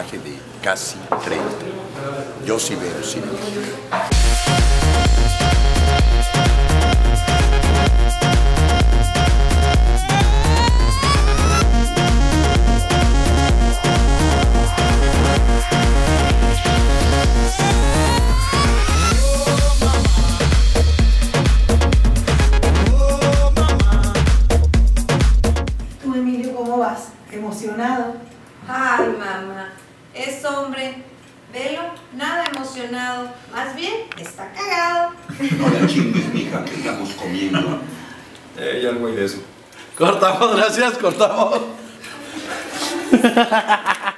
personaje de casi 30. Yo sí veo cine mexicano. ¿Cómo vas? ¿Emocionado? Ay, mamá, es hombre. Velo, nada emocionado. Más bien, está cagado. No la chingues, mija, que estamos comiendo. Ya algo hay de eso. Cortamos, gracias, cortamos.